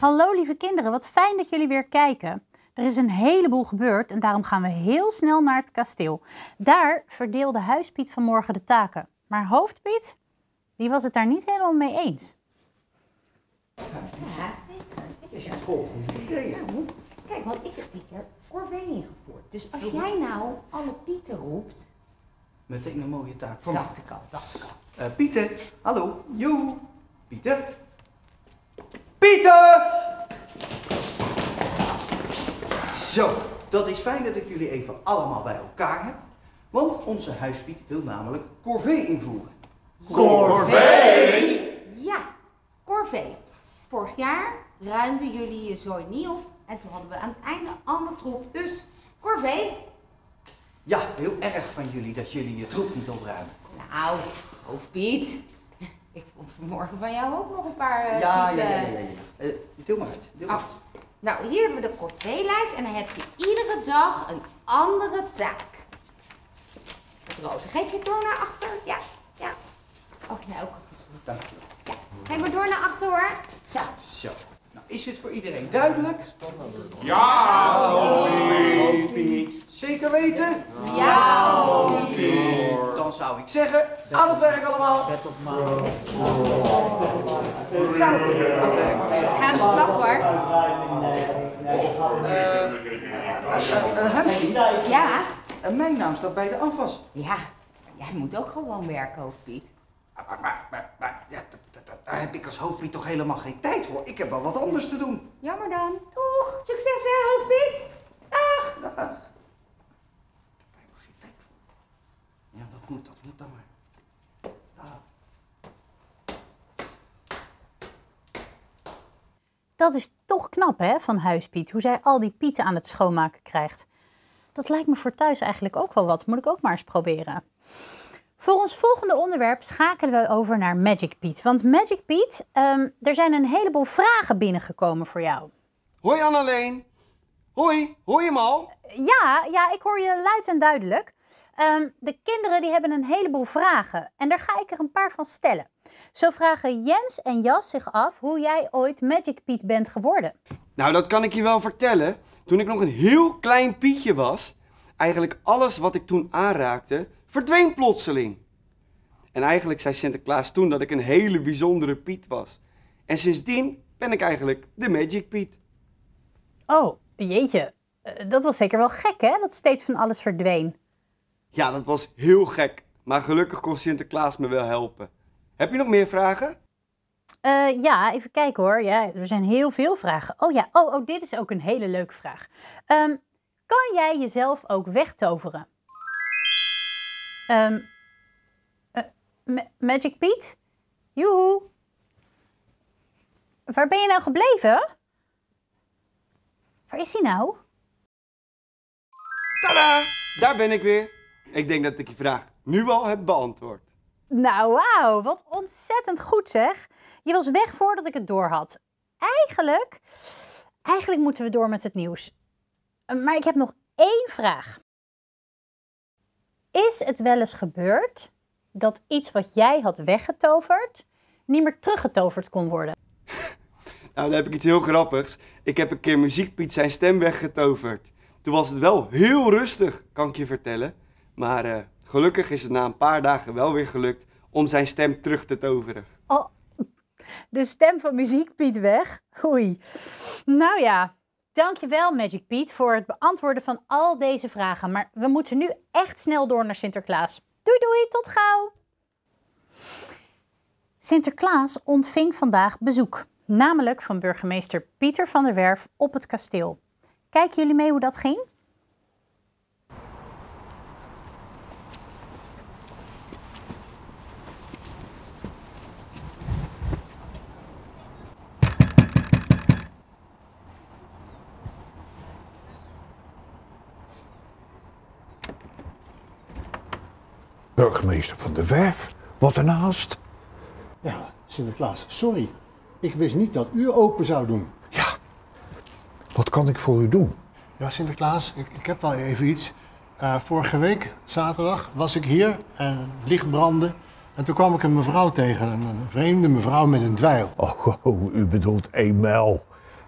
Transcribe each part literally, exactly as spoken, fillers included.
Hallo lieve kinderen, wat fijn dat jullie weer kijken. Er is een heleboel gebeurd en daarom gaan we heel snel naar het kasteel. Daar verdeelde Huispiet vanmorgen de taken. Maar Hoofdpiet, die was het daar niet helemaal mee eens. Ja, zeker. Dat is het volgende idee. Ja, kijk, want ik heb dit jaar corvée ingevoerd. Dus als jij nou alle Pieten roept... Meteen een mooie taak voor Dacht ik al, dacht ik al. Uh, Pieter, hallo, joe. Pieter. Pieter! Zo, dat is fijn dat ik jullie even allemaal bij elkaar heb. Want onze Huispiet wil namelijk corvée invoeren. Corvée? Ja, corvée. Vorig jaar ruimden jullie je zooi niet op en toen hadden we aan het einde alle troep. Dus corvée. Ja, heel erg van jullie dat jullie je troep niet opruimen. Nou, Hoofdpiet. Ik vond vanmorgen van jou ook nog een paar uh, Ja, vieze... ja, ja, ja, ja. Uh, deel maar uit, deel maar Oh. uit. Nou, hier hebben we de corvée-lijst en dan heb je iedere dag een andere taak. Het roze. Geef je het door naar achter? Ja, ja. Oh, ja, ook. Dank je. Ja, geef maar door naar achter hoor. Zo. Zo, nou is het voor iedereen duidelijk? Ja, Hoofdpiet. Zeker weten? Ja, Hoofdpiet. Dan zou ik zeggen, aan het werk allemaal. Zo. Ga aan de slag hoor. Uh, Huispiet, Ja. uh, mijn naam staat bij de afwas. Ja, jij moet ook gewoon werken, Hoofdpiet. Maar, maar, maar, maar ja, daar heb ik als Hoofdpiet toch helemaal geen tijd voor. Ik heb wel wat anders te doen. Jammer dan. Doeg. Succes hè, Hoofdpiet. Dag. Dag. Ik heb helemaal geen tijd voor. Ja, wat moet, dat moet dan maar. Dag. Dat is toch knap hè, van Huispiet, hoe zij al die pieten aan het schoonmaken krijgt. Dat lijkt me voor thuis eigenlijk ook wel wat, moet ik ook maar eens proberen. Voor ons volgende onderwerp schakelen we over naar Magic Piet. Want Magic Piet, um, er zijn een heleboel vragen binnengekomen voor jou. Hoi Anneleen. Hoi, hoor je me al? Ja, ja, ik hoor je luid en duidelijk. Um, de kinderen die hebben een heleboel vragen en daar ga ik er een paar van stellen. Zo vragen Jens en Jas zich af hoe jij ooit Magic Piet bent geworden. Nou, dat kan ik je wel vertellen. Toen ik nog een heel klein Pietje was, eigenlijk alles wat ik toen aanraakte, verdween plotseling. En eigenlijk zei Sinterklaas toen dat ik een hele bijzondere Piet was. En sindsdien ben ik eigenlijk de Magic Piet. Oh, jeetje. Uh, dat was zeker wel gek hè, dat steeds van alles verdween. Ja, dat was heel gek. Maar gelukkig kon Sinterklaas me wel helpen. Heb je nog meer vragen? Uh, ja, even kijken hoor. Ja, er zijn heel veel vragen. Oh ja, oh, oh, dit is ook een hele leuke vraag. Um, kan jij jezelf ook wegtoveren? Um, uh, Ma- Magic Piet? Joehoe. Waar ben je nou gebleven? Waar is hij nou? Tada! Daar ben ik weer. Ik denk dat ik je vraag nu al heb beantwoord. Nou, wauw, wat ontzettend goed zeg. Je was weg voordat ik het door had. Eigenlijk, eigenlijk moeten we door met het nieuws. Maar ik heb nog één vraag. Is het wel eens gebeurd dat iets wat jij had weggetoverd niet meer teruggetoverd kon worden? Nou, dan heb ik iets heel grappigs. Ik heb een keer Muziekpiet zijn stem weggetoverd. Toen was het wel heel rustig, kan ik je vertellen. Maar uh, gelukkig is het na een paar dagen wel weer gelukt om zijn stem terug te toveren. Oh, de stem van Muziekpiet weg? Oei. Nou ja, dankjewel Magic Piet voor het beantwoorden van al deze vragen. Maar we moeten nu echt snel door naar Sinterklaas. Doei doei, tot gauw! Sinterklaas ontving vandaag bezoek. Namelijk van burgemeester Pieter van der Werf op het kasteel. Kijken jullie mee hoe dat ging? Burgemeester van der Werf, wat een haast. Ja, Sinterklaas, sorry. Ik wist niet dat u open zou doen. Ja, wat kan ik voor u doen? Ja, Sinterklaas, ik, ik heb wel even iets. Uh, vorige week, zaterdag, was ik hier en het licht brandde. En toen kwam ik een mevrouw tegen, een, een vreemde mevrouw met een dweil. Oh, oh, u bedoelt Emel.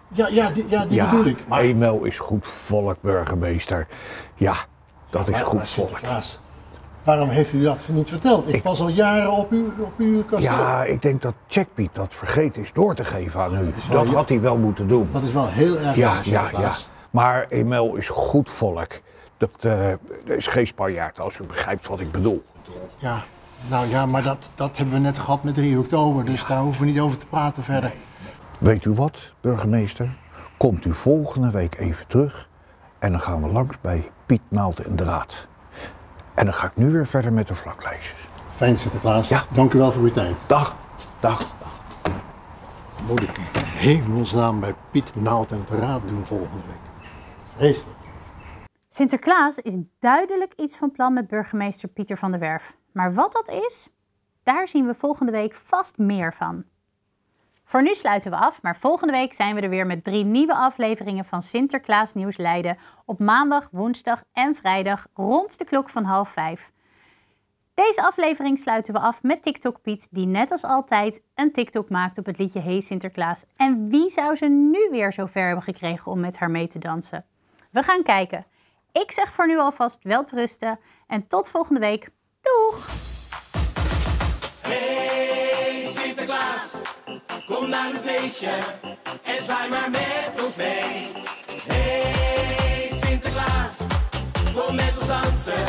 Ja, ja, die, ja, die Ja, bedoel ik. Maar, Emel is goed volk, burgemeester. Ja, dat is maar- goed maar volk. Sinterklaas, waarom heeft u dat niet verteld? Ik, Ik- pas al jaren op uw, op uw kasteel. Ja, ik denk dat Checkpiet dat vergeten is door te geven aan u. wel- Dat had hij wel moeten doen. Dat is wel heel erg Ja, jammer, ja, ja. Sinterklaas. Maar Emel is goed volk. Dat eh, is geen Spanjaard, als u begrijpt wat ik bedoel. Ja, nou ja, maar dat, dat hebben we net gehad met drie oktober, dus daar hoeven we niet over te praten verder. Weet u wat, burgemeester? Komt u volgende week even terug en dan gaan we langs bij Piet Naald en Draad. En dan ga ik nu weer verder met de vlaklijstjes. Fijn, Sinterklaas. Ja. Dank u wel voor uw tijd. Dag, dag. Moet ik in hemelsnaam bij Piet Naald en Draad doen volgende week? Vreselijk. Sinterklaas is duidelijk iets van plan met burgemeester Pieter van der Werf. Maar wat dat is, daar zien we volgende week vast meer van. Voor nu sluiten we af, maar volgende week zijn we er weer met drie nieuwe afleveringen van Sinterklaas Nieuws Leiden op maandag, woensdag en vrijdag rond de klok van half vijf. Deze aflevering sluiten we af met TikTok Piet, die net als altijd een TikTok maakt op het liedje Hey Sinterklaas. En wie zou ze nu weer zo ver hebben gekregen om met haar mee te dansen? We gaan kijken. Ik zeg voor nu alvast welterusten en tot volgende week. Doeg! Hey Sinterklaas, kom naar een feestje en zwaai maar met ons mee. Hey Sinterklaas, kom met ons dansen.